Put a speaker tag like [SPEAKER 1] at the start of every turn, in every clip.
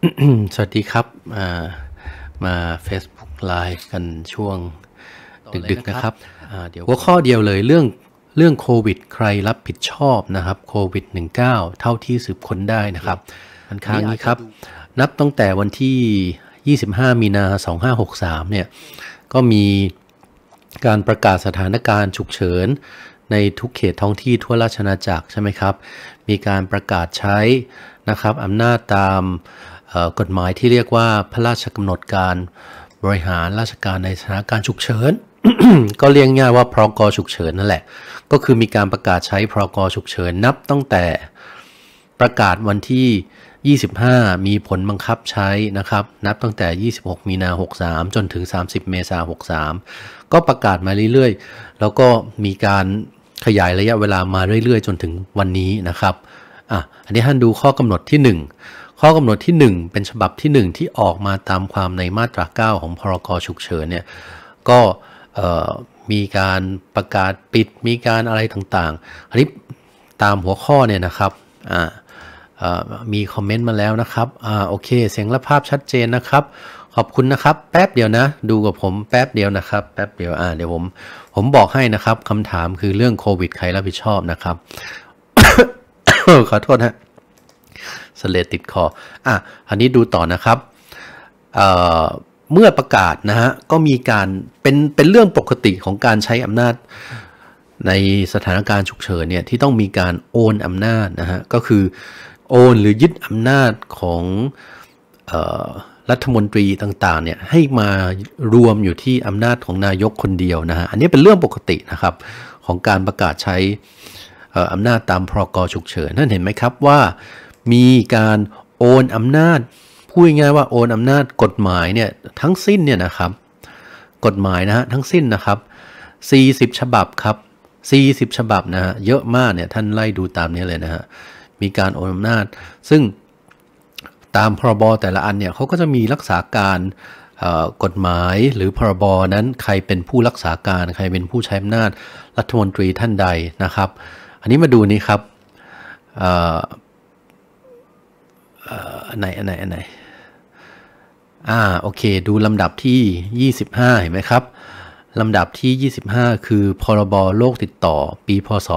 [SPEAKER 1] สวัสดีครับมา Facebook Live กันช่วงดึกๆนะครับเดี๋ยวหัวข้อเดียวเลยเรื่องโควิดใครรับผิดชอบนะครับโควิด19เท่าที่สืบค้นได้นะครับอันค้างนี้ครับนับตั้งแต่วันที่25มีนา2563เนี่ยก็มีการประกาศสถานการณ์ฉุกเฉินในทุกเขตท้องที่ทั่วราชอาณาจักรใช่ไหมครับมีการประกาศใช้นะครับอำนาจตามกฎหมายที่เรียกว่าพระราชกำหนดการบริหารราชการในสถานการณ์ฉุกเฉิน ก็เรียกง่ายว่าพรก.ฉุกเฉินนั่นแหละก็คือมีการประกาศใช้พรก.ฉุกเฉินนับตั้งแต่ประกาศวันที่25มีผลบังคับใช้นะครับนับตั้งแต่26มีนา63จนถึง30เมษายน63ก็ประกาศมาเรื่อยๆแล้วก็มีการขยายระยะเวลามาเรื่อยๆจนถึงวันนี้นะครับอันนี้ท่านดูข้อกำหนดที่1ข้อกำหนดที่1เป็นฉบับที่1ที่ออกมาตามความในมาตรา9ของพรก.ฉุกเฉินเนี่ยก็มีการประกาศปิดมีการอะไรต่างๆอันนี้ตามหัวข้อเนี่ยนะครับมีคอมเมนต์มาแล้วนะครับโอเคเสียงและภาพชัดเจนนะครับขอบคุณนะครับแป๊บเดียวนะดูกับผมแป๊บเดียวนะครับแป๊บเดียวเดี๋ยวผมบอกให้นะครับคำถามคือเรื่องโควิดใครรับผิดชอบนะครับ ขอโทษฮะสเลดติดคออันนี้ดูต่อนะครับเมื่อประกาศนะฮะก็มีการเป็นเรื่องปกติของการใช้อำนาจในสถานการณ์ฉุกเฉินเนี่ยที่ต้องมีการโอนอำนาจนะฮะก็คือโอนหรือยึดอำนาจของรัฐมนตรีต่างๆเนี่ยให้มารวมอยู่ที่อำนาจของนายกคนเดียวนะฮะอันนี้เป็นเรื่องปกตินะครับของการประกาศใช้อำนาจตามพรก.ฉุกเฉินนั่นเห็นไหมครับว่ามีการโอนอำนาจพูดง่ายๆว่าโอนอำนาจกฎหมายเนี่ยทั้งสิ้นเนี่ยนะครับกฎหมายนะฮะทั้งสิ้นนะครับ40ฉบับครับ40ฉบับนะฮะเยอะมากเนี่ยท่านไล่ดูตามนี้เลยนะฮะมีการโอนอำนาจซึ่งตามพรบแต่ละอันเนี่ยเขาก็จะมีรักษาการกฎหมายหรือพรบนั้นใครเป็นผู้รักษาการใครเป็นผู้ใช้อำนาจรัฐมนตรีท่านใดนะครับอันนี้มาดูนี่ครับอันไหนโอเคดูลำดับที่25เห็นไหมครับลำดับที่25คือพรบโรคติดต่อปีพศ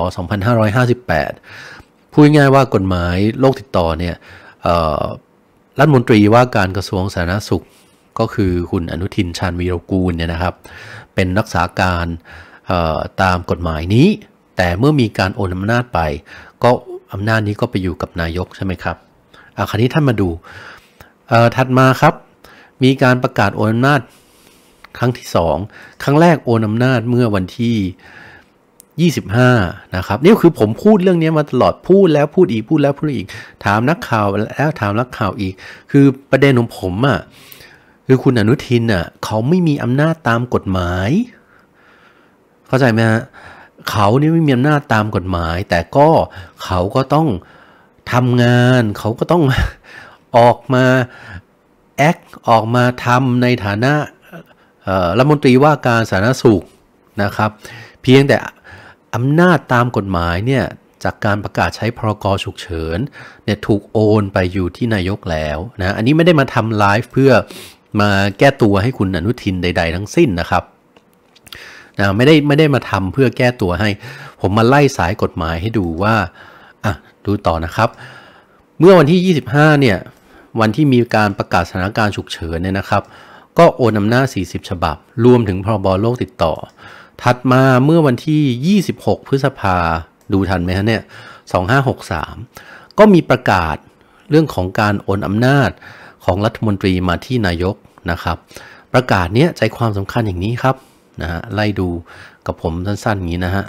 [SPEAKER 1] 2558พูดง่ายว่ากฎหมายโรคติดต่อเนี่ยรัฐมนตรีว่าการกระทรวงสาธารณสุขก็คือคุณอนุทินชาญวีรกูลเนี่ยนะครับเป็นรักษาการตามกฎหมายนี้แต่เมื่อมีการโอนอำนาจไปก็อำนาจนี้ก็ไปอยู่กับนายกใช่ไหมครับคราวนี้ท่านมาดูถัดมาครับมีการประกาศโอนอำนาจครั้งที่2ครั้งแรกโอนอำนาจเมื่อวันที่25นะครับนี่คือผมพูดเรื่องนี้มาตลอดพูดแล้วพูดอีกพูดแล้วพูดอีกถามนักข่าวแล้วถามนักข่าวอีกคือประเด็นของผมคือคุณอนุทินเขาไม่มีอำนาจตามกฎหมายเข้าใจไหมฮะเขานี่ไม่มีอำนาจตามกฎหมายแต่ก็เขาก็ต้องทำงานเขาก็ต้องออกมาออกมาทำในฐานะรัฐมนตรีว่าการสาธารณสุขนะครับเพียงแต่อำนาจตามกฎหมายเนี่ยจากการประกาศใช้พรก.ฉุกเฉินเนี่ยถูกโอนไปอยู่ที่นายกแล้วนะอันนี้ไม่ได้มาทำไลฟ์เพื่อมาแก้ตัวให้คุณอนุทินใดๆทั้งสิ้นนะครับไม่ได้มาทำเพื่อแก้ตัวให้ผมมาไล่สายกฎหมายให้ดูว่าดูต่อนะครับเมื่อวันที่25เนี่ยวันที่มีการประกาศสถานการณ์ฉุกเฉินเนี่ยนะครับก็โอนอำนาจ40ฉบับรวมถึงพรบโรคติดต่อถัดมาเมื่อวันที่26พฤษภาดูทันไหมฮะเนี่ย2563ก็มีประกาศเรื่องของการโอนอำนาจของรัฐมนตรีมาที่นายกนะครับประกาศเนี้ยใจความสำคัญอย่างนี้ครับนะฮะไล่ดูกับผมสั้นๆอย่างนี้นะฮะ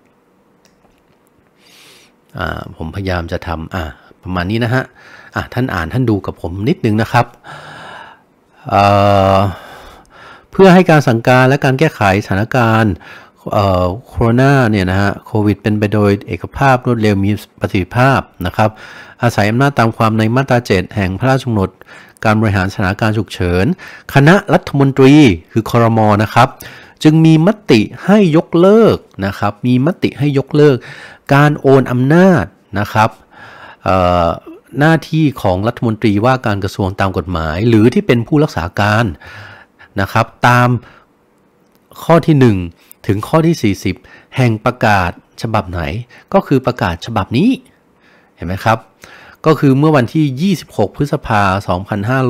[SPEAKER 1] ผมพยายามจะทำประมาณนี้นะฮะท่านอ่านท่านดูกับผมนิดนึงนะครับเพื่อให้การสั่งการและการแก้ไขสถานการณ์โควิดเนี่ยนะฮะโควิดเป็นไปโดยเอกภาพรวดเร็วมีประสิทธิภาพนะครับอาศัยอำนาจตามความในมาตรา7แห่งพระราชกำหนดการบริหารสถานการณ์ฉุกเฉินคณะรัฐมนตรีคือครม.นะครับจึงมีมติให้ยกเลิกนะครับมีมติให้ยกเลิกการโอนอำนาจนะครับหน้าที่ของรัฐมนตรีว่าการกระทรวงตามกฎหมายหรือที่เป็นผู้รักษาการนะครับตามข้อที่1ถึงข้อที่40แห่งประกาศฉบับไหนก็คือประกาศฉบับนี้เห็นไหมครับก็คือเมื่อวันที่26พฤษภาคม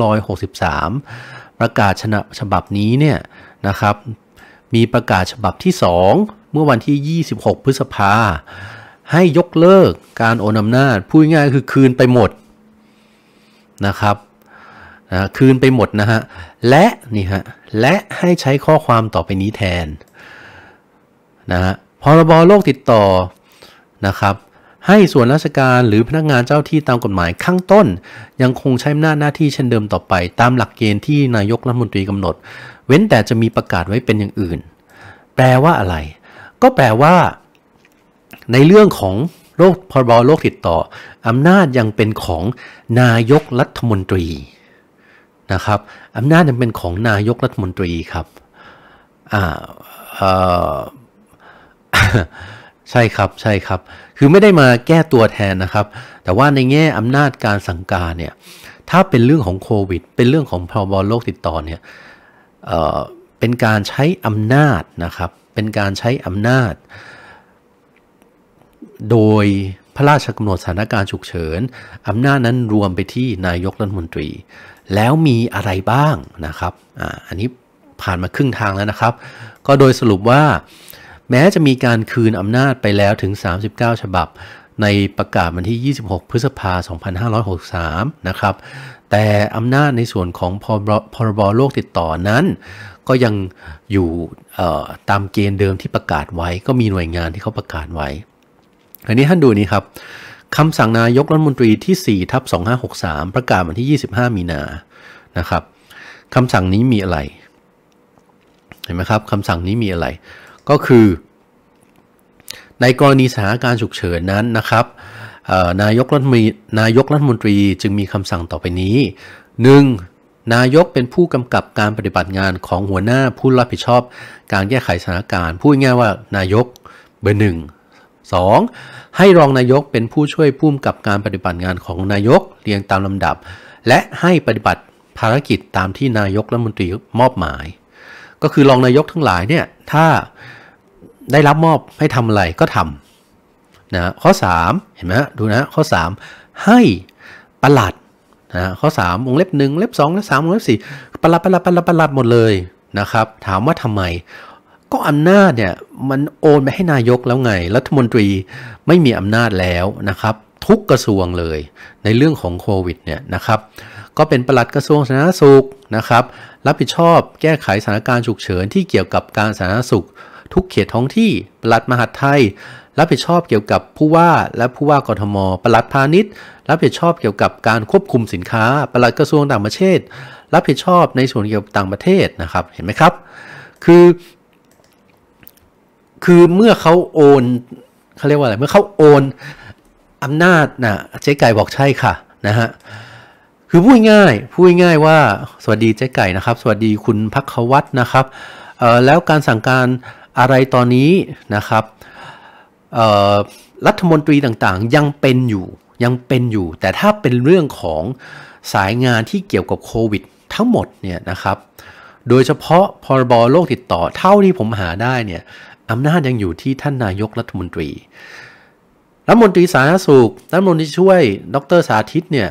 [SPEAKER 1] 2563ประกาศฉบับนี้เนี่ยนะครับมีประกาศฉบับที่2เมื่อวันที่26พฤษภาให้ยกเลิกการโอนอำนาจพูดง่ายๆคือคืนไปหมดนะครับคืนไปหมดนะฮะและนี่ฮะและให้ใช้ข้อความต่อไปนี้แทนนะฮะพรบโรคติดต่อนะครับให้ส่วนราชการหรือพนักงานเจ้าที่ตามกฎหมายข้างต้นยังคงใช้อำนาจหน้าที่เช่นเดิมต่อไปตามหลักเกณฑ์ที่นายกรัฐมนตรีกำหนดเว้นแต่จะมีประกาศไว้เป็นอย่างอื่นแปลว่าอะไรก็แปลว่าในเรื่องของพรบโรคติดต่ออำนาจยังเป็นของนายกรัฐมนตรีนะครับอำนาจยังเป็นของนายกรัฐมนตรีครับใช่ครับใช่ครับคือไม่ได้มาแก้ตัวแทนนะครับแต่ว่าในแง่อำนาจการสั่งการเนี่ยถ้าเป็นเรื่องของโควิดเป็นเรื่องของพรบโรคติดต่อเนี่ยเป็นการใช้อำนาจนะครับเป็นการใช้อำนาจโดยพระราชกำหนดสถานการณ์ฉุกเฉินอำนาจนั้นรวมไปที่นายกรัฐมนตรีแล้วมีอะไรบ้างนะครับอันนี้ผ่านมาครึ่งทางแล้วนะครับก็โดยสรุปว่าแม้จะมีการคืนอำนาจไปแล้วถึง39ฉบับในประกาศวันที่26พฤษภาคม2563นะครับแต่อำนาจในส่วนของพรบโรคติดต่อนั้นก็ยังอยู่ตามเกณฑ์เดิมที่ประกาศไว้ก็มีหน่วยงานที่เขาประกาศไว้อันนี้ท่านดูนี้ครับคำสั่งนายกรัฐมนตรีที่4/2563ประกาศวันที่25มีนานะครับคำสั่งนี้มีอะไรเห็นไหมครับคำสั่งนี้มีอะไรก็คือในกรณีสถานการณ์ฉุกเฉินนั้นนะครับนายกรัฐมนตรีจึงมีคำสั่งต่อไปนี้ 1. นายกเป็นผู้กำกับการปฏิบัติงานของหัวหน้าผู้รับผิดชอบการแก้ไขสถานการณ์พูดง่ายว่านายกเบอร์ 1 2. ให้รองนายกเป็นผู้ช่วยผู้กำกับการปฏิบัติงานของนายกเรียงตามลำดับและให้ปฏิบัติภารกิจตามที่นายกรัฐมนตรีมอบหมายก็คือรองนายกทั้งหลายเนี่ยถ้าได้รับมอบให้ทำอะไรก็ทำนะข้อ3เห็นไหมดูนะข้อ3ให้ปลัดนะข้อ3วงเล็บ1เล็บ2เล็บ3วงเล็บ4ปลัดหมดเลยนะครับถามว่าทำไมก็อำนาจเนี่ยมันโอนไปให้นายกแล้วไงรัฐมนตรีไม่มีอำนาจแล้วนะครับทุกกระทรวงเลยในเรื่องของโควิดเนี่ยนะครับก็เป็นปลัดกระทรวงสาธารณสุขนะครับรับผิดชอบแก้ไขสถานการณ์ฉุกเฉินที่เกี่ยวกับการสาธารณสุขทุกเขตท้องที่ปลัดมหาดไทยรับผิดชอบเกี่ยวกับผู้ว่าและผู้ว่ากทมปลัดพาณิชย์รับผิดชอบเกี่ยวกับการควบคุมสินค้าปลัดกระทรวงต่างประเทศรับผิดชอบในส่วนเกี่ยวกับต่างประเทศนะครับเห็นไหมครับคือเมื่อเขาโอนเขาเรียกว่าอะไรเมื่อเขาโอนอำนาจนะเจ๊ไก่บอกใช่ค่ะนะฮะคือพูดง่ายว่าสวัสดีเจ๊ไก่นะครับสวัสดีคุณภัควัฒน์นะครับแล้วการสั่งการอะไรตอนนี้นะครับรัฐมนตรีต่างๆยังเป็นอยู่แต่ถ้าเป็นเรื่องของสายงานที่เกี่ยวกับโควิดทั้งหมดเนี่ยนะครับโดยเฉพาะพรบโรคติดต่อเท่าที่ผมหาได้เนี่ยอำนาจยังอยู่ที่ท่านนายกรัฐมนตรีรัฐมนตรีสาธารณสุขรัฐมนตรีช่วยดร.สาธิตเนี่ย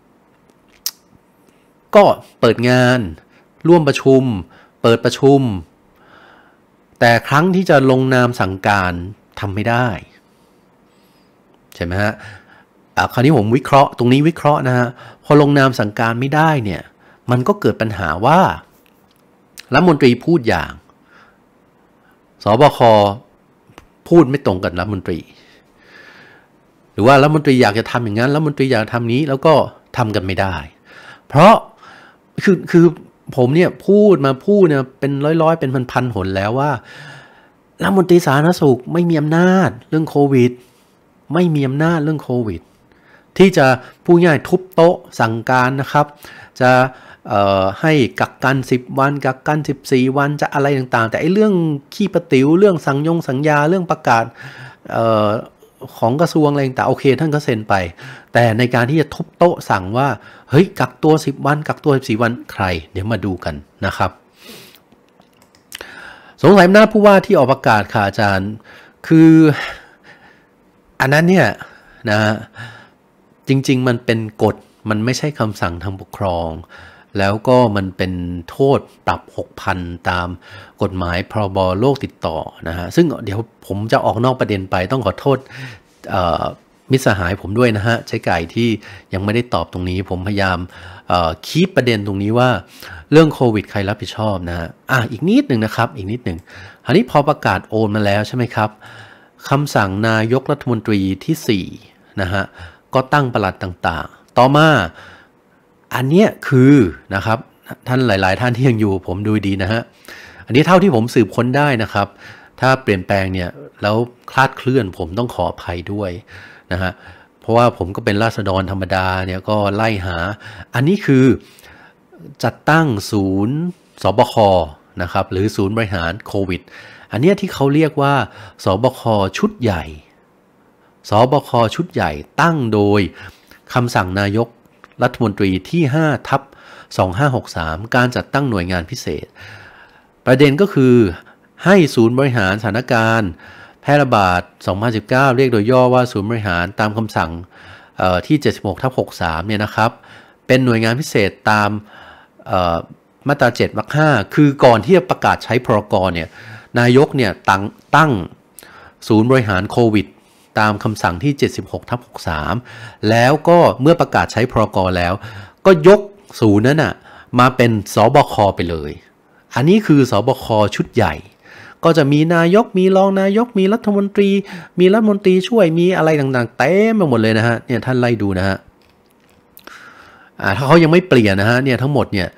[SPEAKER 1] ก็เปิดงานร่วมประชุมเปิดประชุมแต่ครั้งที่จะลงนามสั่งการทำไม่ได้ใช่ไหมฮะคราวนี้ผมวิเคราะห์ตรงนี้วิเคราะห์นะฮะพอลงนามสั่งการไม่ได้เนี่ยมันก็เกิดปัญหาว่ารัฐมนตรีพูดอย่างสบคพูดไม่ตรงกับรัฐมนตรีหรือว่ารัฐมนตรีอยากจะทำอย่างนั้นรัฐมนตรีอยากทำนี้แล้วก็ทำกันไม่ได้เพราะคือผมเนี่ยพูดเนี่ยเป็นร้อยเป็นพันหนแล้วว่ารัฐมนตรีสาธารณสุขไม่มีอำนาจเรื่องโควิดไม่มีอำนาจเรื่องโควิดที่จะพูดง่ายทุบโต๊ะสั่งการนะครับจะให้กักกัน10วันกักกัน14วันจะอะไรต่างๆแต่ไอ้เรื่องขี้ประติ๋วเรื่องสัญญาเรื่องประกาศของกระทรวงอะไรต่างโอเคท่านก็เซ็นไปแต่ในการที่จะทุบโต๊ะสั่งว่าเฮ้ยกักตัว10 วันกักตัว14 วันใครเดี๋ยวมาดูกันนะครับสงสัยหน้าผู้ว่าที่ออกประกาศค่ะอาจารย์คืออันนั้นเนี่ยนะจริงๆมันเป็นกฎมันไม่ใช่คำสั่งทางปกครองแล้วก็มันเป็นโทษปรับ 6,000 ตามกฎหมายพรบโรคติดต่อนะฮะซึ่งเดี๋ยวผมจะออกนอกประเด็นไปต้องขอโทษมิตรสหายผมด้วยนะฮะใช้ไก่ที่ยังไม่ได้ตอบตรงนี้ผมพยายามคีปประเด็นตรงนี้ว่าเรื่องโควิดใครรับผิดชอบนะฮะอีกนิดหนึ่งนะครับอีกนิดหนึ่งอันนี้พอประกาศโอนมาแล้วใช่ไหมครับคำสั่งนายกรัฐมนตรีที่4นะฮะก็ตั้งปลัดต่างๆต่อมาอันเนี้ยคือนะครับท่านหลายๆท่านที่ยังอยู่ผมดูดีนะฮะอันนี้เท่าที่ผมสืบค้นได้นะครับถ้าเปลี่ยนแปลงเนี่ยแล้วคลาดเคลื่อนผมต้องขออภัยด้วยนะฮะเพราะว่าผมก็เป็นราษฎรธรรมดาเนี่ยก็ไล่หาอันนี้คือจัดตั้งศูนย์สบคนะครับหรือศูนย์บริหารโควิดอันนี้ที่เขาเรียกว่าสบคชุดใหญ่สบคชุดใหญ่ตั้งโดยคำสั่งนายกรัฐมนตรีที่5/2563การจัดตั้งหน่วยงานพิเศษประเด็นก็คือให้ศูนย์บริหารสถานการณ์แพร่ระบาด2019เรียกโดยย่อว่าศูนย์บริหารตามคำสั่งที่76/63เนี่ยนะครับเป็นหน่วยงานพิเศษตามมาตรา7 วรรค 5คือก่อนที่จะประกาศใช้พรกเนี่ยนายกเนี่ยตั้งศูนย์บริหารโควิดตามคำสั่งที่76/63แล้วก็เมื่อประกาศใช้พรกแล้วก็ยกศูนย์นั้นน่ะมาเป็นสบคไปเลยอันนี้คือสบคชุดใหญ่ก็จะมีนายกมีรองนายกมีรัฐมนตรีมีรัฐมนตรีช่วยมีอะไรต่างๆเต็มไปหมดเลยนะฮะเนี่ยท่านไล่ดูนะฮะถ้าเขายังไม่เปลี่ยนนะฮะเนี่ยทั้งหมดเนี่ย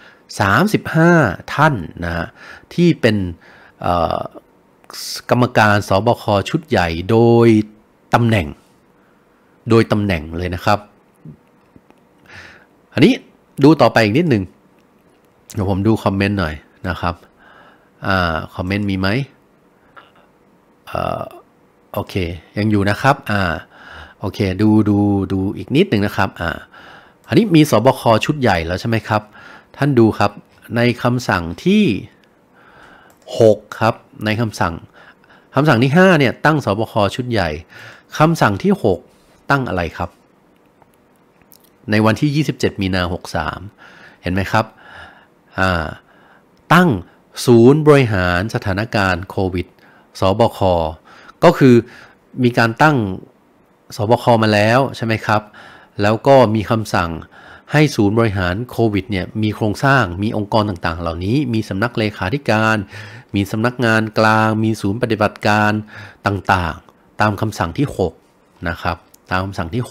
[SPEAKER 1] 35ท่านนะฮะที่เป็นกรรมการสบคชุดใหญ่โดยตำแหน่งเลยนะครับอันนี้ดูต่อไปอีกนิดหนึ่งเดี๋ยวผมดูคอมเมนต์หน่อยนะครับคอมเมนต์มีไหมโอเคยังอยู่นะครับโอเคดูอีกนิดหนึ่งนะครับอันนี้มีสบคชุดใหญ่แล้วใช่ไหมครับท่านดูครับในคำสั่งที่6ครับในคำสั่งที่5เนี่ยตั้งสบคชุดใหญ่คำสั่งที่6ตั้งอะไรครับในวันที่27 มีนาคม 63เห็นไหมครับตั้งศูนย์บริหารสถานการณ์โควิดสบคก็คือมีการตั้งสบคมาแล้วใช่ไหมครับแล้วก็มีคำสั่งให้ศูนย์บริหารโควิดเนี่ยมีโครงสร้างมีองค์กรต่างๆเหล่านี้มีสำนักเลขาธิการมีสำนักงานกลางมีศูนย์ปฏิบัติการต่างๆตามคำสั่งที่6นะครับตามคำสั่งที่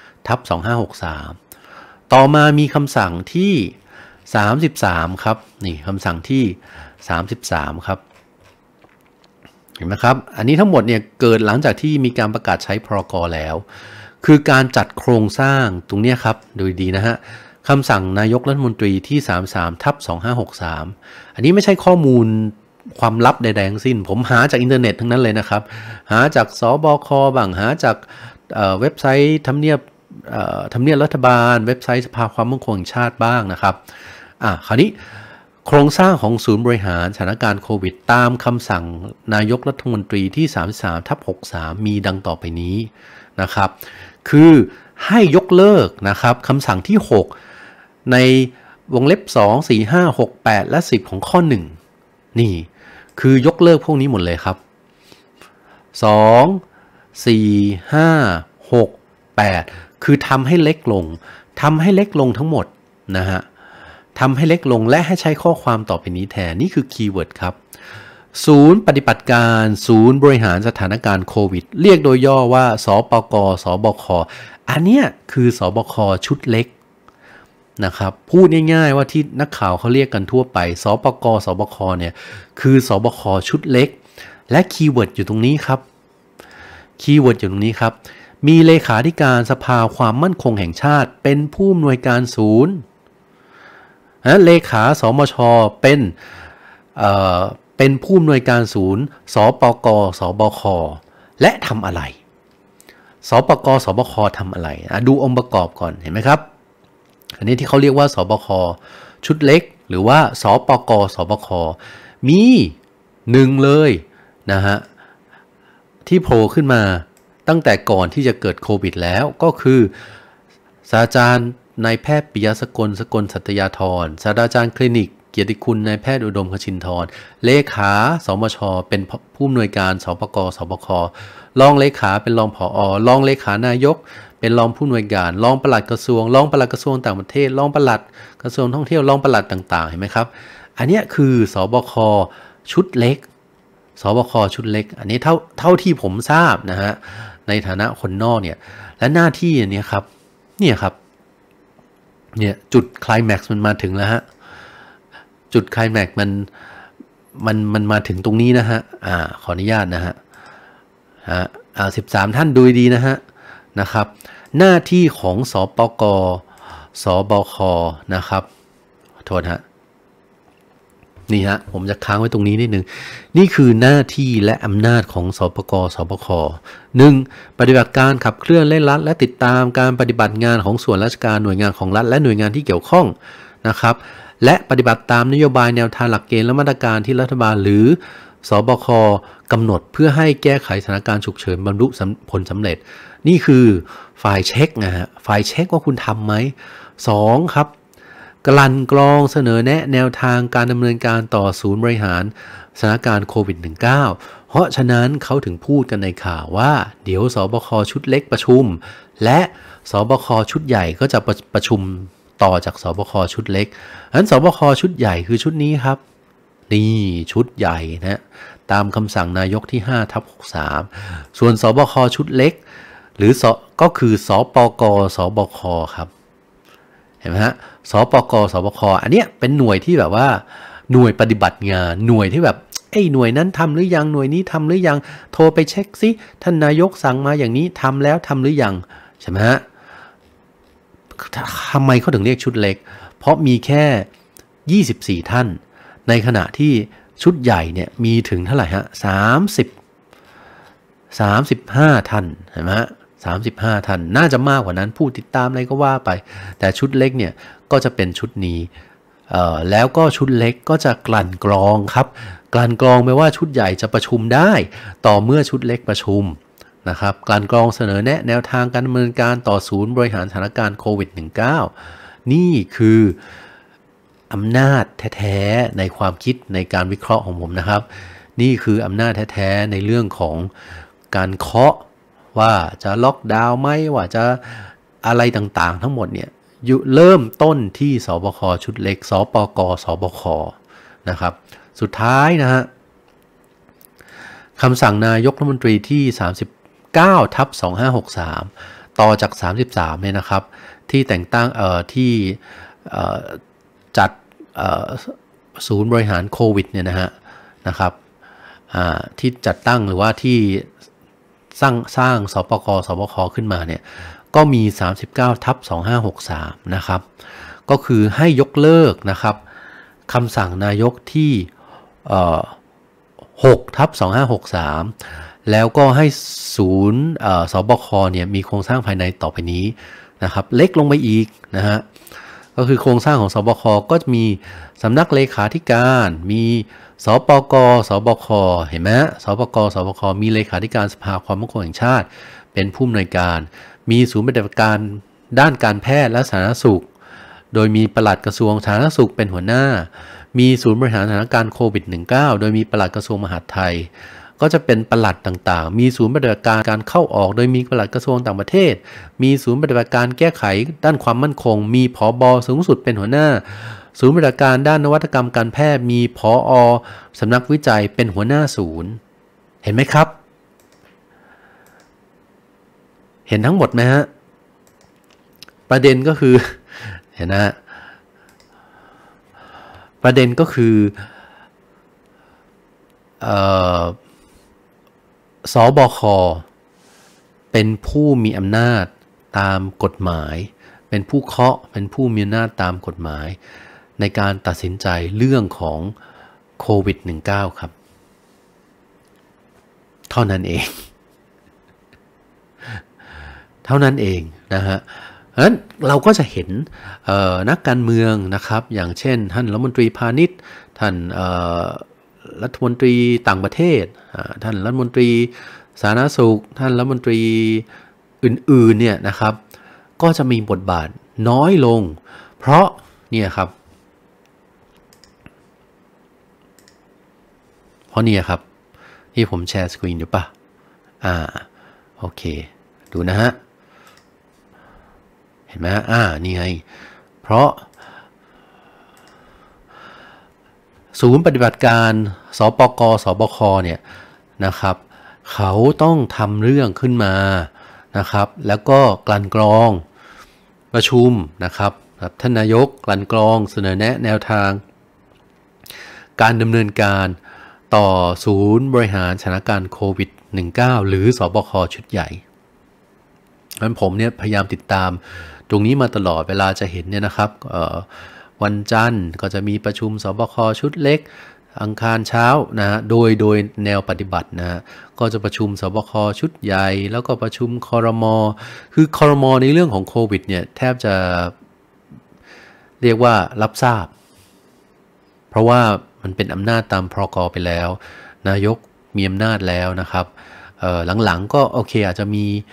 [SPEAKER 1] 6/2563ต่อมามีคำสั่งที่33ครับนี่คำสั่งที่33ครับเห็นไหมครับอันนี้ทั้งหมดเนี่ยเกิดหลังจากที่มีการประกาศใช้พรก.แล้วคือการจัดโครงสร้างตรงนี้ครับดูดีนะฮะคำสั่งนายกรัฐมนตรีที่33/2563อันนี้ไม่ใช่ข้อมูลความลับใดๆทั้งสิ้นผมหาจากอินเทอร์เน็ตทั้งนั้นเลยนะครับหาจากสบคบ้างหาจากเว็บไซต์ทำเนียบรัฐบาลเว็บไซต์สภาความมั่นคงแห่งชาติบ้างนะครับคราวนี้โครงสร้างของศูนย์บริหารสถานการณ์โควิดตามคำสั่งนายกรัฐมนตรีที่33/63มีดังต่อไปนี้นะครับคือให้ยกเลิกนะครับคำสั่งที่6ในวงเล็บ2 4 5 6 8และ10ของข้อ1นี่คือยกเลิกพวกนี้หมดเลยครับ2 4 5 6 8คือทำให้เล็กลงทั้งหมดนะฮะทำให้เล็กลงและให้ใช้ข้อความต่อไปนี้แทนนี่คือคีย์เวิร์ดครับศูนย์ปฏิบัติการศูนย์บริหารสถานการณ์โควิดเรียกโดยย่อว่าสปกสบคอันเนี้ยคือสบคชุดเล็กนะครับพูดง่ายๆว่าที่นักข่าวเขาเรียกกันทั่วไปสปกสบคเนี่ยคือสบคชุดเล็กและคีย์เวิร์ดอยู่ตรงนี้ครับมีเลขาธิการสภาความมั่นคงแห่งชาติเป็นผู้อำนวยการศูนย์เลขาสมชเป็นผู้อำนวยการศูนย์สปกสบคและทำอะไรสปกสบคทำอะไรดูองค์ประกอบก่อนเห็นไหมครับอันนี้ที่เขาเรียกว่าสบคชุดเล็กหรือว่าสปกสบคมีหนึ่งเลยนะฮะที่โผล่ขึ้นมาตั้งแต่ก่อนที่จะเกิดโควิดแล้วก็คือศาสตราจารย์นายแพทย์ปิยะสกลสัตยาธรศาสตราจารย์คลินิกเกียรติคุณนายแพทย์อุดมคชินทร์เลขาสมชเป็นผู้อำนวยการสปกสบครองเลขาเป็นรองผอรองเลขานายกเป็นรองผู้อำนวยการรองปลัดกระทรวงรองปลัดกระทรวงต่างประเทศรองปลัดกระทรวงท่องเที่ยวรองปลัดต่างๆเห็นไหมครับอันนี้คือสบคชุดเล็กสบคชุดเล็กอันนี้เท่าที่ผมทราบนะฮะในฐานะคนนอกเนี่ยและหน้าที่อันนี้ครับเนี่ยครับเนี่ยจุดไคลแม็กซ์มันมาถึงแล้วฮะจุดไคลแม็กซ์มันมาถึงตรงนี้นะฮะขออนุญาตนะฮะ13ท่านดูดีนะครับหน้าที่ของสปกสบคนะครับขอโทษฮะนี่ฮะผมจะค้างไว้ตรงนี้นิดนึงนี่คือหน้าที่และอำนาจของสปกสบค 1. ปฏิบัติการขับเคลื่อนเร่งรัดและติดตามการปฏิบัติงานของส่วนราชการหน่วยงานของรัฐและหน่วยงานที่เกี่ยวข้องนะครับและปฏิบัติตามนโยบายแนวทางหลักเกณฑ์และมาตรการที่รัฐบาลหรือสบคกำหนดเพื่อให้แก้ไขสถานการณ์ฉุกเฉินบรรลุผลสำเร็จนี่คือฝ่ายเช็คนะฮะฝ่ายเช็คว่าคุณทำไหม 2. ครับกลั่นกรองเสนอแนะแนวทางการดำเนินการต่อศูนย์บริหารสถานการณ์โควิด -19 เพราะฉะนั้นเขาถึงพูดกันในข่าวว่าเดี๋ยวสบคชุดเล็กประชุมและสบคชุดใหญ่ก็จะประชุมต่อจากสบคชุดเล็กฉะนั้นสบคชุดใหญ่คือชุดนี้ครับนี่ชุดใหญ่นะตามคำสั่งนายกที่5/63ส่วนสบคชุดเล็กหรือก็คือสปกสบคครับเห็นไหมฮะสปกสบคอันเนี้ยเป็นหน่วยที่แบบว่าหน่วยปฏิบัติงานหน่วยที่แบบหน่วยนั้นทำหรือยังหน่วยนี้ทำหรือยังโทรไปเช็คซิท่านนายกสั่งมาอย่างนี้ทำแล้วทำหรือยังใช่ไหมฮะทำไมเขาถึงเรียกชุดเล็กเพราะมีแค่24ท่านในขณะที่ชุดใหญ่เนี่ยมีถึงเท่าไหร่ฮะ35ท่านเห็นไหมฮะ35ท่านน่าจะมากกว่านั้นผู้ติดตามอะไรก็ว่าไปแต่ชุดเล็กเนี่ยก็จะเป็นชุดนี้แล้วก็ชุดเล็กก็จะกลั่นกรองครับกลั่นกรองแปลว่าชุดใหญ่จะประชุมได้ต่อเมื่อชุดเล็กประชุมนะครับกลั่นกรองเสนอแนะแนวทางการดำเนินการต่อศูนย์บริหารสถานการณ์โควิด -19 นี่คืออำนาจแท้ๆในความคิดในการวิเคราะห์ของผมนะครับนี่คืออำนาจแท้ๆในเรื่องของการเคาะว่าจะล็อกดาวน์ไหมว่าจะอะไรต่างๆทั้งหมดเนี่ยเริ่มต้นที่สบคชุดเล็กสปกสบคนะครับสุดท้ายนะฮะคำสั่งนายกรัฐมนตรีที่39/2563ต่อจาก33เนี่ยนะครับที่แต่งตั้งที่จัดศูนย์บริหารโควิดเนี่ยนะครับที่จัดตั้งหรือว่าที่สร้างสปกสบคขึ้นมาเนี่ยก็มี39/2563นะครับก็คือให้ยกเลิกนะครับคำสั่งนายกที่6/2563แล้วก็ให้ศูนย์สบคเนี่ยมีโครงสร้างภายในต่อไปนี้นะครับเล็กลงไปอีกนะฮะก็คือโครงสร้างของสบคก็จะมีสำนักเลขาธิการมีสปกสบคเห็นไหมสปกสบคมีเลขาธิการสภาความมั่นคงแห่งชาติเป็นผู้อำนวยการมีศูนย์ปฏิบัติการด้านการแพทย์และสาธารณสุขโดยมีปลัดกระทรวงสาธารณสุขเป็นหัวหน้ามีศูนย์บริหารสถานการณ์โควิด -19 โดยมีปลัดกระทรวงมหาดไทยก็จะเป็นปลัดต่างๆมีศูนย์ปฏิบัติการการเข้าออกโดยมีปลัดกระทรวงต่างประเทศมีศูนย์ปฏิบัติการแก้ไขด้านความมั่นคงมีผบ.สูงสุดเป็นหัวหน้าศูนย์ปฏิบัติการด้านนวัตกรรมการแพทย์มีผอ.สำนักวิจัยเป็นหัวหน้าศูนย์เห็นไหมครับเห็นทั้งหมดไหมฮะประเด็นก็คือเห็นนะประเด็นก็คือสบคเป็นผู้มีอำนาจตามกฎหมายเป็นผู้เคาะเป็นผู้มีอำนาจตามกฎหมายในการตัดสินใจเรื่องของโควิด -19 ครับเท่านั้นเองท่านั้นเองนะฮะเพราะฉะนั้นเราก็จะเห็นนักการเมืองนะครับอย่างเช่นท่านรัฐมนตรีพาณิชย์ท่านรัฐมนตรีต่างประเทศท่านรัฐมนตรีสาธารณสุขท่านรัฐมนตรีอื่นๆเนี่ยนะครับก็จะมีบทบาทน้อยลงเพราะเนี่ยครับที่ผมแชร์สกรีนอยู่ป่ะโอเคดูนะฮะเห็นไหมนี่ไงเพราะศูนย์ปฏิบัติการสปก.สบค.เนี่ยนะครับเขาต้องทำเรื่องขึ้นมานะครับแล้วก็กลั่นกรองประชุมนะครับท่านนายกกลั่นกรองเสนอแนะแนวทางการดำเนินการต่อศูนย์บริหารสถานการณ์โควิด -19 หรือสบคชุดใหญ่ผมเนี่ยพยายามติดตามตรงนี้มาตลอดเวลาจะเห็นเนี่ยนะครับวันจันทร์ก็จะมีประชุมสบคชุดเล็กอังคารเช้านะโดยแนวปฏิบัตินะก็จะประชุมสบคชุดใหญ่แล้วก็ประชุมครม.คือครม.ในเรื่องของโควิดเนี่ยแทบจะเรียกว่ารับทราบเพราะว่ามันเป็นอำนาจตามพรก.ไปแล้วนายกมีอำนาจแล้วนะครับหลังๆก็โอเคอาจจะ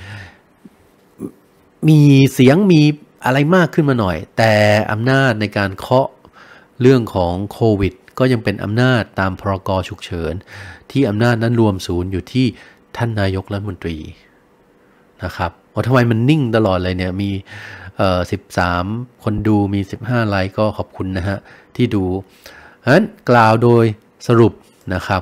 [SPEAKER 1] มีเสียงมีอะไรมากขึ้นมาหน่อยแต่อำนาจในการเคาะเรื่องของโควิดก็ยังเป็นอำนาจตามพรก.ฉุกเฉินที่อำนาจนั้นรวมศูนย์อยู่ที่ท่านนายกรัฐมนตรีนะครับทำไมมันนิ่งตลอดเลยเนี่ยมี13คนดูมี15ไลค์ก็ขอบคุณนะฮะที่ดูเพราะฉะนั้นกล่าวโดยสรุปนะครับ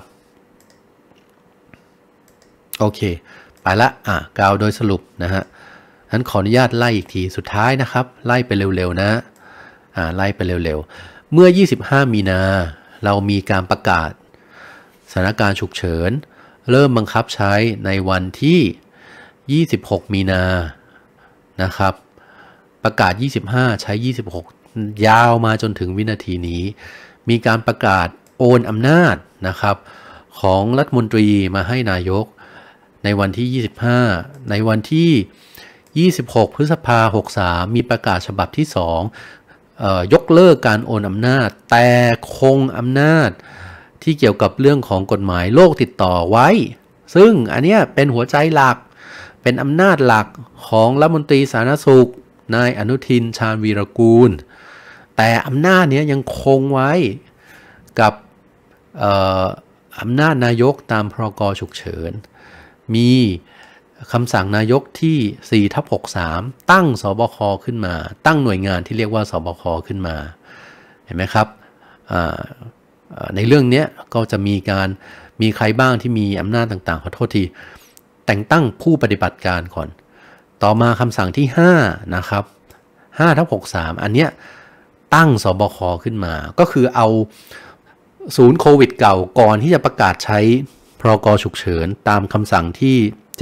[SPEAKER 1] โอเคไปละกล่าวโดยสรุปนะฮะงั้นขออนุญาตไล่อีกทีสุดท้ายนะครับไล่ไปเร็วๆนะไล่ไปเร็วๆเมื่อ25มีนาเรามีการประกาศสถานการณ์ฉุกเฉินเริ่มบังคับใช้ในวันที่26มีนานะครับประกาศ25ใช้26ยาวมาจนถึงวินาทีนี้มีการประกาศโอนอำนาจนะครับของรัฐมนตรีมาให้นายกในวันที่25ในวันที่26พฤษภาคม63มีประกาศฉบับที่2ยกเลิกการโอนอำนาจแต่คงอำนาจที่เกี่ยวกับเรื่องของกฎหมายโรคติดต่อไว้ซึ่งอันนี้เป็นหัวใจหลักเป็นอำนาจหลักของรัฐมนตรีสาธารณสุขนายอนุทินชาญวีรกูลแต่อำนาจนี้ยังคงไว้กับอำนาจนายกตามพรก.ฉุกเฉินมีคำสั่งนายกที่4/63ตั้งสบคขึ้นมาตั้งหน่วยงานที่เรียกว่าสบคขึ้นมาเห็นไหมครับในเรื่องนี้ก็จะมีใครบ้างที่มีอำนาจต่างๆขอโทษทีแต่งตั้งผู้ปฏิบัติการก่อนต่อมาคำสั่งที่5นะครับ5/63อันเนี้ยตั้งสบคขึ้นมาก็คือเอาศูนย์โควิดเก่าก่อนที่จะประกาศใช้พรก.ฉุกเฉินตามคำสั่งที่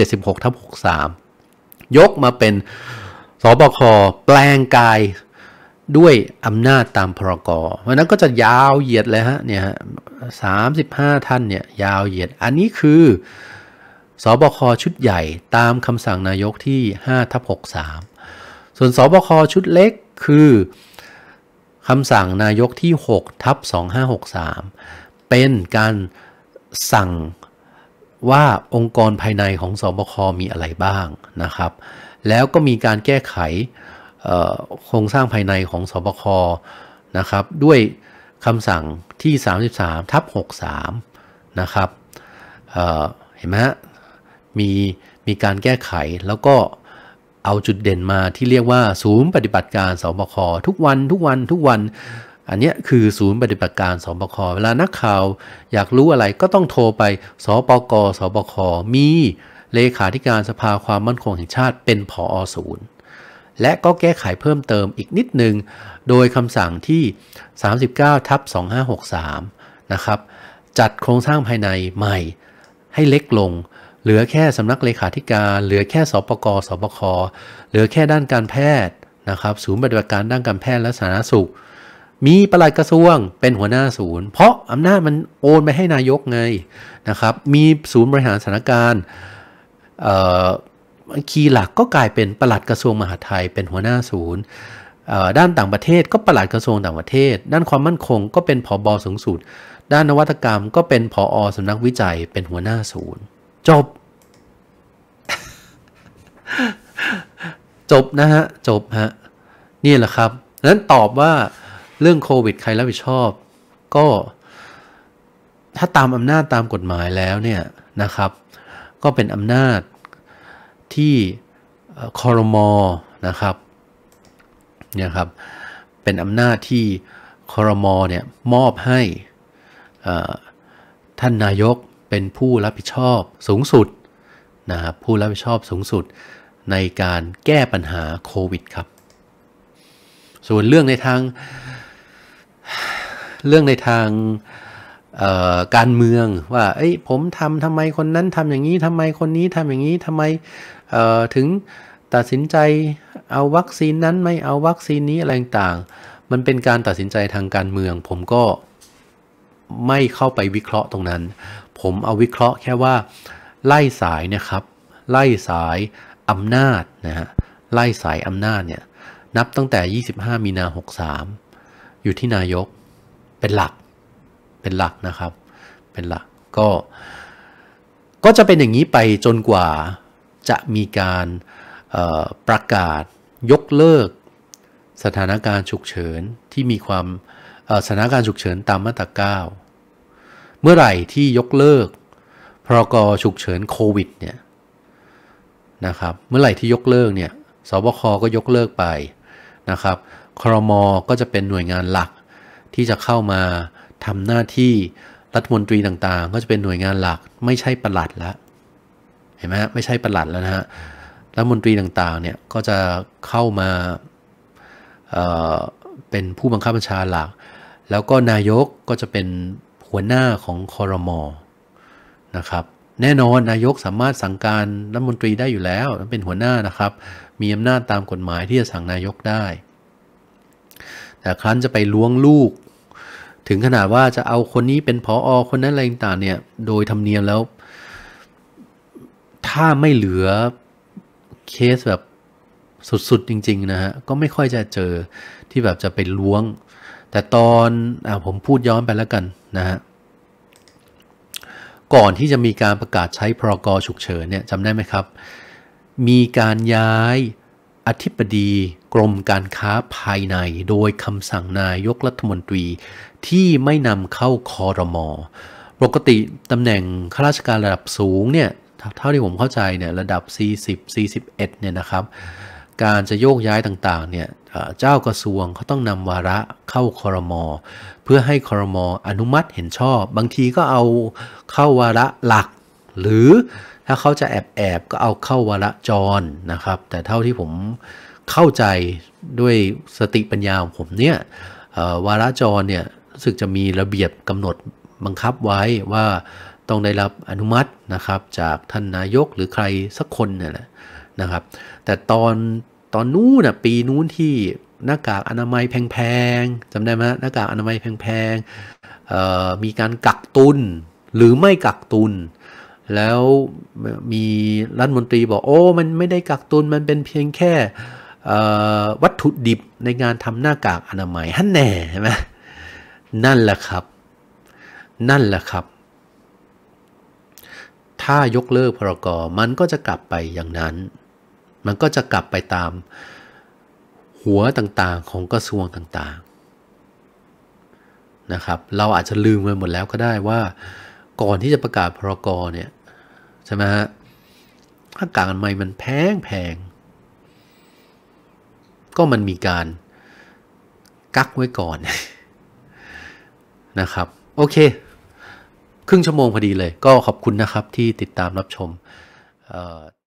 [SPEAKER 1] 76/63ยกมาเป็นสบคแปลงกายด้วยอำนาจตามพรก.เพราะนั้นก็จะยาวเหยียดเลยฮะเนี่ย35ท่านเนี่ยยาวเหยียดอันนี้คือสบคชุดใหญ่ตามคำสั่งนายกที่5/63ส่วนสบคชุดเล็กคือคำสั่งนายกที่6/2563เป็นการสั่งว่าองค์กรภายในของสบคมีอะไรบ้างนะครับแล้วก็มีการแก้ไขโครงสร้างภายในของสบคนะครับด้วยคำสั่งที่33/63นะครับเห็นไหมฮะมีการแก้ไขแล้วก็เอาจุดเด่นมาที่เรียกว่าศูนย์ปฏิบัติการสบคทุกวันอันนี้คือศูนย์ปฏิบัติการสบคเวลานักข่าวอยากรู้อะไรก็ต้องโทรไปสปก.สบคมีเลขาธิการสภาความมั่นคงแห่งชาติเป็นผอ.ศูนย์และก็แก้ไขเพิ่มเติมอีกนิดนึงโดยคำสั่งที่39/2563นะครับจัดโครงสร้างภายในใหม่ให้เล็กลงเหลือแค่สำนักเลขาธิการเหลือแค่สปก.สบคเหลือแค่ด้านการแพทย์นะครับศูนย์ปฏิบัติการด้านการแพทย์และสาธารณสุขมีปลัดกระทรวงเป็นหัวหน้าศูนย์เพราะอำนาจมันโอนไปให้นายกไงนะครับมีศูนย์บริหารสถานการณ์คีย์หลักก็กลายเป็นปลัดกระทรวงมหาดไทยเป็นหัวหน้าศูนย์ด้านต่างประเทศก็ปลัดกระทรวงต่างประเทศด้านความมั่นคงก็เป็นผบ.สูงสุดด้านนวัตกรรมก็เป็นผอ.สำนักวิจัยเป็นหัวหน้าศูนย์จบ จบนะฮะจบฮะนี่แหละครับนั้นตอบว่าเรื่องโควิดใครรับผิดชอบก็ถ้าตามอำนาจตามกฎหมายแล้วเนี่ยนะครับก็เป็นอำนาจที่ครม.นะครับเนี่ยครับเป็นอำนาจที่ครม.เนี่ยมอบให้ท่านนายกเป็นผู้รับผิดชอบสูงสุดนะครับผู้รับผิดชอบสูงสุดในการแก้ปัญหาโควิดครับส่วนเรื่องในทางการเมืองว่าผมทำไมคนนั้นทำอย่างนี้ทำไมคนนี้ทำอย่างนี้ทำไมถึงตัดสินใจเอาวัคซีนนั้นไม่เอาวัคซีนนี้อะไรต่างๆมันเป็นการตัดสินใจทางการเมืองผมก็ไม่เข้าไปวิเคราะห์ตรงนั้นผมเอาวิเคราะห์แค่ว่าไล่สายนะครับไล่สายอำนาจนะฮะไล่สายอำนาจเนี่ยนับตั้งแต่25 มีนา 63อยู่ที่นายกเป็นหลักนะครับเป็นหลักก็จะเป็นอย่างนี้ไปจนกว่าจะมีการประกาศยกเลิกสถานการณ์ฉุกเฉินที่มีความสถานการณ์ฉุกเฉินตามมาตรา9เมื่อไหร่ที่ยกเลิกพรก.ฉุกเฉินโควิดเนี่ยนะครับเมื่อไหร่ที่ยกเลิกเนี่ยสบคก็ยกเลิกไปนะครับครม.ก็จะเป็นหน่วยงานหลักที่จะเข้ามาทำหน้าที่รัฐมนตรีต่างๆก็จะเป็นหน่วยงานหลักไม่ใช่ปลัดแล้วเห็นไหมฮะไม่ใช่ปลัดแล้วนะฮะรัฐมนตรีต่างๆเนี่ยก็จะเข้ามาเป็นผู้บังคับบัญชาหลักแล้วก็นายกก็จะเป็นหัวหน้าของครม.นะครับแน่นอนนายกสามารถสั่งการรัฐมนตรีได้อยู่แล้วเป็นหัวหน้านะครับมีอำนาจตามกฎหมายที่จะสั่งนายกได้แต่ครั้นจะไปล้วงลูกถึงขนาดว่าจะเอาคนนี้เป็นผอ.คนนั้นอะไรต่างๆเนี่ยโดยธรรมเนียมแล้วถ้าไม่เหลือเคสแบบสุดๆจริงๆนะฮะก็ไม่ค่อยจะเจอที่แบบจะไปล้วงแต่ตอนผมพูดย้อนไปแล้วกันนะฮะก่อนที่จะมีการประกาศใช้พรก.ฉุกเฉินเนี่ยจำได้ไหมครับมีการย้ายอธิบดีกรมการค้าภายในโดยคำสั่งนายกรัฐมนตรีที่ไม่นำเข้าครม.ปกติตำแหน่งข้าราชการระดับสูงเนี่ยเท่าที่ผมเข้าใจเนี่ยระดับ40 41เนี่ยนะครับการจะโยกย้ายต่างๆเนี่ยเจ้ากระทรวงเขาต้องนำวาระเข้าครม.เพื่อให้ครม.อนุมัติเห็นชอบบางทีก็เอาเข้าวาระหลักหรือถ้าเขาจะแอบก็เอาเข้าวาระจรนะครับแต่เท่าที่ผมเข้าใจด้วยสติปัญญาของผมเนี่ยวาระจรเนี่ยรู้สึกจะมีระเบียบกำหนดบังคับไว้ว่าต้องได้รับอนุมัตินะครับจากท่านนายกหรือใครสักคนเนี่ยนะครับแต่ตอนนู้นปีนู้นที่หน้ากากอนามัยแพงๆจำได้ไหมหน้ากากอนามัยแพงๆมีการกักตุนหรือไม่กักตุนแล้วมีรัฐมนตรีบอกมันไม่ได้กักตุนมันเป็นเพียงแค่วัตถุดิบในการทำหน้ากากอนามัยฮั่นแน่ใช่ไหมนั่นแหละครับถ้ายกเลิกพรก.มันก็จะกลับไปอย่างนั้นมันก็จะกลับไปตามหัวต่างๆของกระทรวงต่างๆนะครับเราอาจจะลืมไปหมดแล้วก็ได้ว่าก่อนที่จะประกาศพรก.เนี่ยใช่ไหมฮะหน้ากากอนามัยมันแพงก็มันมีการกักไว้ก่อนนะครับโอเคครึ่งชั่วโมงพอดีเลยก็ขอบคุณนะครับที่ติดตามรับชม